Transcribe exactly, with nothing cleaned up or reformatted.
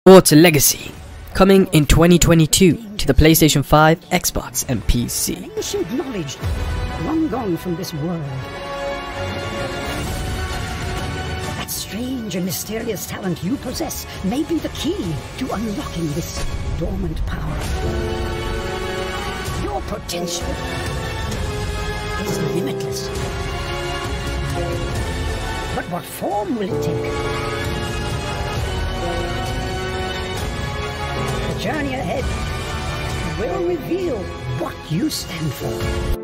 Hogwarts Legacy, coming in twenty twenty-two to the PlayStation five, Xbox, and P C. Ancient knowledge, long gone from this world. That strange and mysterious talent you possess may be the key to unlocking this dormant power. Your potential is limitless. But what form will it take? The journey ahead will reveal what you stand for.